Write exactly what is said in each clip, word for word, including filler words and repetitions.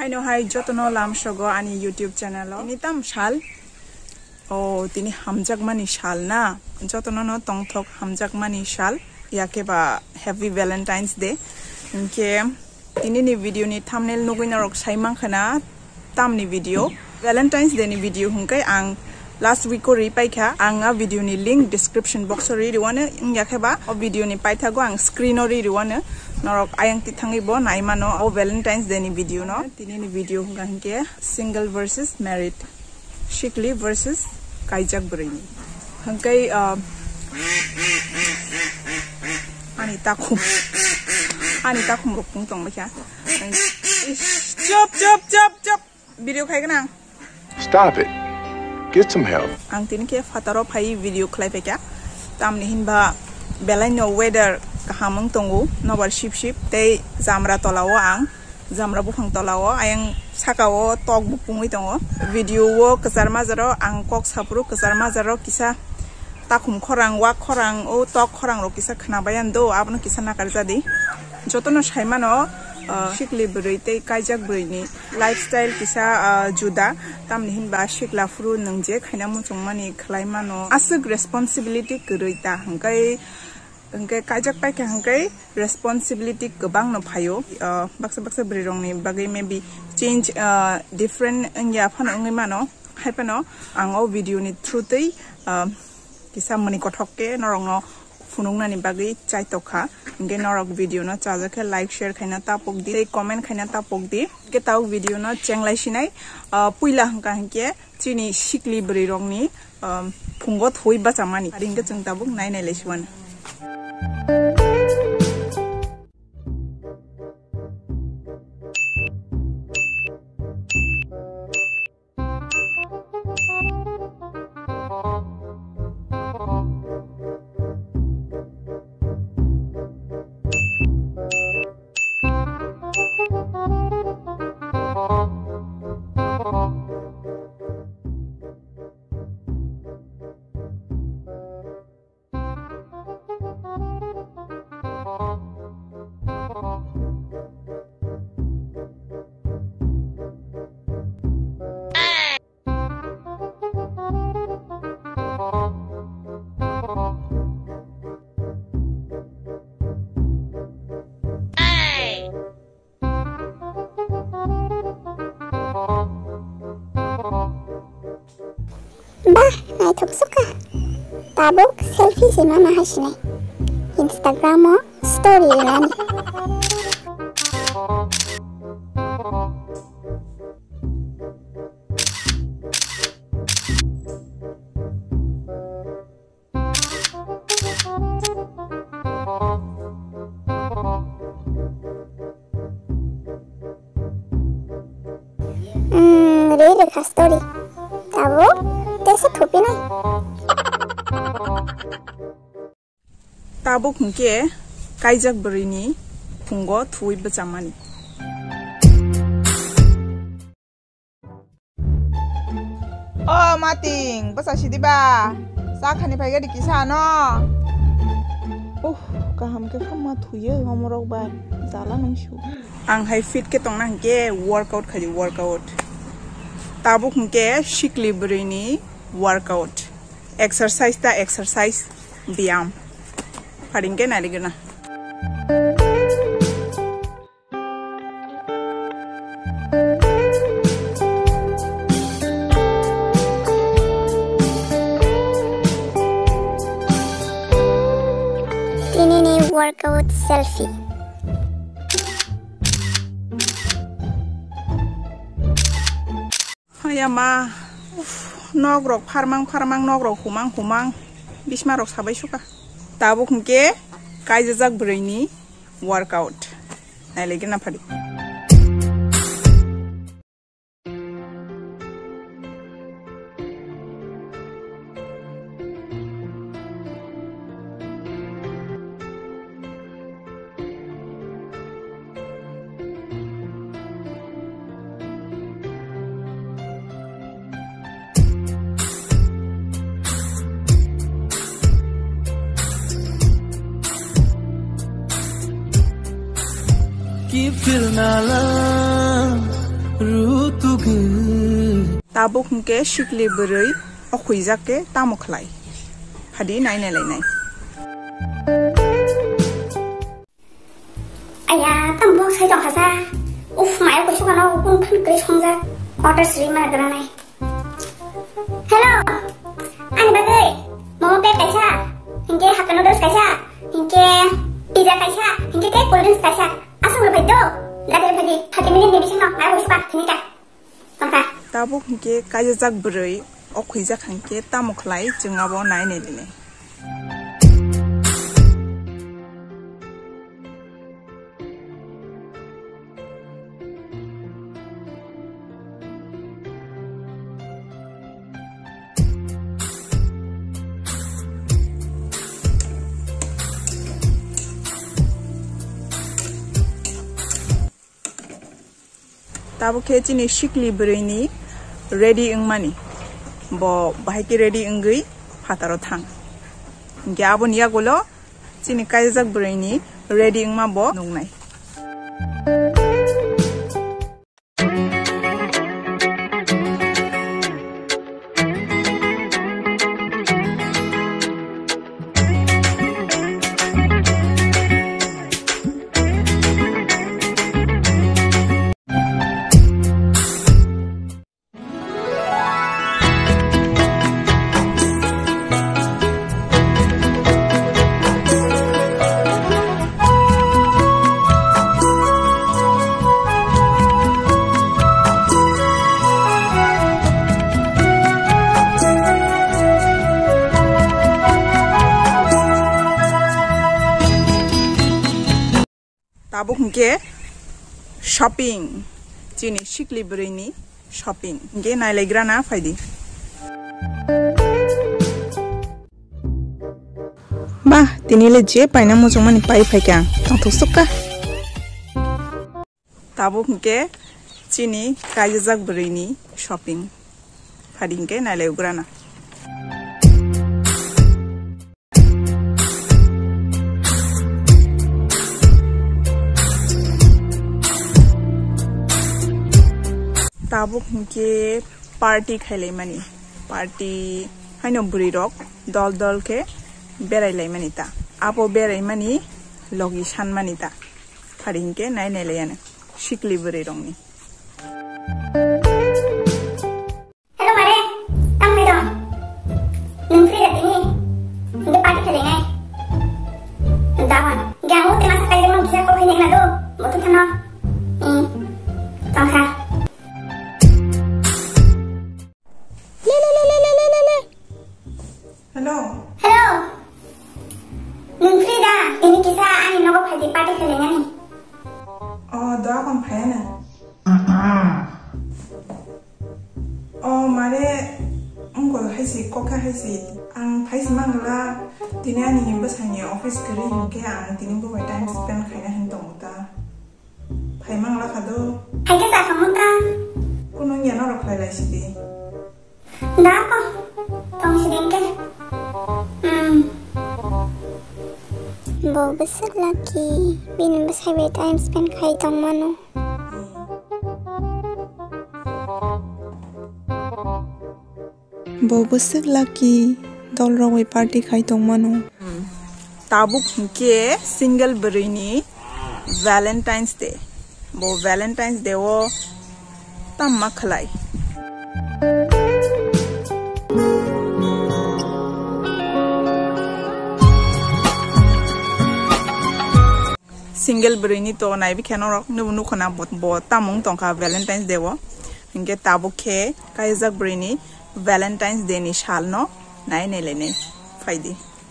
Haino hai jotono lam shogo ani YouTube channel o. Ini tam shal. Oh, tini hamjak mani shal na. Jotono no tongthok hamjak mani shal. Yake ba Happy Valentine's Day. Inke tini ni video ni thumbnail nugui narok saimang khana tam ni video. Valentine's Day ni video hungkai ang last week ko ripai kha anga video ni link description box ri riwane yake ba o video ni paithak go ang screen ri riwane norok ayang ti thangi bo naima no o Valentine's Day ni video no tini ni video hungka hingke single versus married Sikli versus Kaijak brini hungkai ani takum ani takum rukung tong bacha chop chop chop chop video khai kana stop it. Get some help. Ang tin ke fataro phai video khlai pe kya tam ni hinba belai no weather kahamung tongu no bar ship ship tei jamra tolawo ang jamra bukhang tolawo ayang sakao tok bu pungui tongo video wo kasar mazaro ang kok sapru kasar mazaro kisa takum khorang wa khorang o tok khorang ro kisa khna bayan do abno kisa na karja di jotono shaimano Sikli beri tei Kaijak beri ni lifestyle kisa juda tam nihin ba sikla fru nangje khaina mu chongmani khwlaima no asuk responsibility kuruita hangkai hangkai Kaijak pai ka hangkai responsibility gobang no phayo baksa baksa beri rong ni bagai maybe change different ya phana ngai mano haipano ango video ni through tei kisa mani kothokke norong no funung na ni bagwi chai tokha nge norok video no chaja ke like share khaina tapok di comment khaina tapok di ke taw video no chenglai sinai puila hangka hangke chini Sikli bri rong ni phungo thoi ba chamani ringge chung tabuk nai nai leishwan Bah, nai thuk suka. Tabuk selfie si mama hasne. Instagram mo story nani. Hmm, real ka story. Tabuk Tesa thupi na. Tabuk hungke Kaijak beri ni phungo thui ba chamani oh mating basa sidi ba sa khani phai ga di kisa no uh kaham ke khama thuye homorok ba jala nangsu ang hai fit ke tong na hungke workout khali workout tabuk hungke Sikli beri ni workout exercise ta exercise biam paringke na ligena Ini ni workout selfie. Hayama nogrok farmang farmang nogrok humang humang bismarok sabai suka tabuk hungke Kaijak beri ni workout nai lagi na phadi keep feeling our love tabuk hingke sikli berei o Kaijak ke tamo khlai hadi nai nai lai nai aya tambok sai dong hasa uf mai ko suka no kun phan kri songja order sri ma dra nai hello ani bagwi momo pe kaisa hingke hakka noodles kaisa hingke pizza kaisa hingke ke cold drinks kaisa asung lo baido lader bagi thirty minute ni bising no mai ko suka thini ka tongka tabuk hingke Kaijak berei o Kaijak hingke tamo khlai jingabo nai nai lai nai tabu ke chini sikli berei ni ready ingmani bo bahai ke ready ingui hataro thang hingke abo niya golo chini Kaijak berei ni ready ingma bo nungnai tabuk hingke shopping chini sikli berei ni shopping hingke nai laigra na faidi bah tinile je paina mojong mani pai phaika tangthok sukka tabuk hingke chini Kaijak berei ni shopping phadi hingke nai laigra na tabuk hingke party khailai mani party haino buri rok dol dol ke berai lai mani ta apo berai mani logi san mani ta phari hingke nai nai lai ana sikli berei rong ni hello mare tam mai dong nung free da tini hingke party khailai ngai dawan gamu te masa Kaijak no kisa ko khainai na do botu thano i tongkha hello hello nung free da ini kisa ani no ko phai party khailai ngai oh da kon phai na oh mare ungol haisi kokha haisi ang phai simangla tinani himba sanye office kari hingke ang tinimbo by time spend khaina hin tongta phai mangla khado hai ke sa samuta kuno yana ro khlai lai sidi da ko tong sidin ke hmm bo besar lagi binin besar by time spend khai tong mano bo besar lagi dol roi party khai tong mano tabuk hingke single berei ni Valentine's Day bo Valentine's Day o tamma khlai single berei ni to nai bi kheno rok nu nu khona bot bo tamung tongka Valentine's Day o hingke tabuk ke Kaijak berei ni Valentine's Day ni shal no nai nei le nei faidi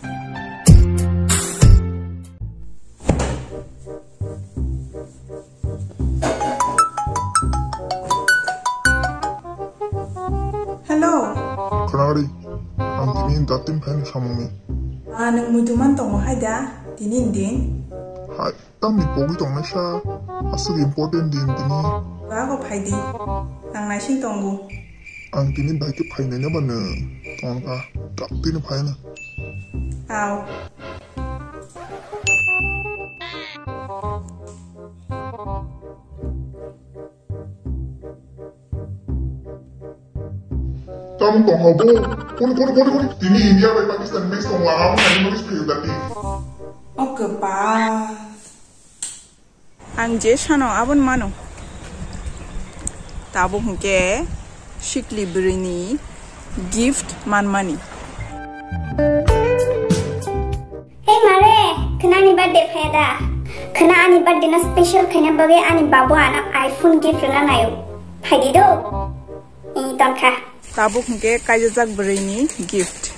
hello Kanari ang tinin datin pen samumi anang muduman tong haida tinin din hai tam ni pogi tong na sha asu important din tini ba ko faidi nang nai sing tonggu ang tinin bai ke phai na ban tong ka tak tin phai na aw Kamu tong habo. Kuni kuni kuni kuni. Ini India by Pakistan mix tong lang ako na nulis kayo dati. Oke pa. Ang jesano abon mano. Tabo hungke Sikli brini gift man money. Hey mare, kena ni birthday fayda. Kena ani birthday na special kena bagi ani babu anak iPhone gift na nayo. Faydi do. Ini tonka. Tabo hungke Kaijak brini gift.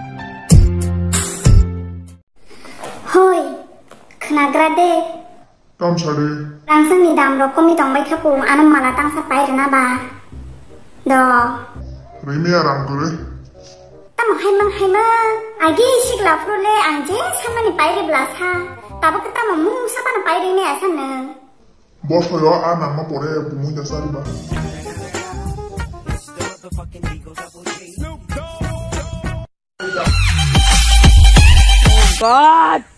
Hoy, kena grade. Kam sare. Langsung ni dam roko mi tong bai kapu anam mana tang sa pai na ba. Do. Rimi arang kore. Tam hai mang hai mang. Agi sikla frole anje sama ni pai re blasa. Tabo kita mamung sama na pai re ni asan ne. Bos koyo anak ma pore bumu jasari ba. God.